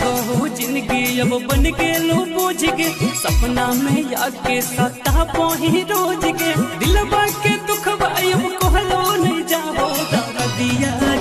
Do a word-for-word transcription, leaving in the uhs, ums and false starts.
हो जिंदगी अब बन के लो बोझ के, सपना में आके सता पोही रोज के, दिलवा के दुख अब कहलो नहीं जाओ दर्दिया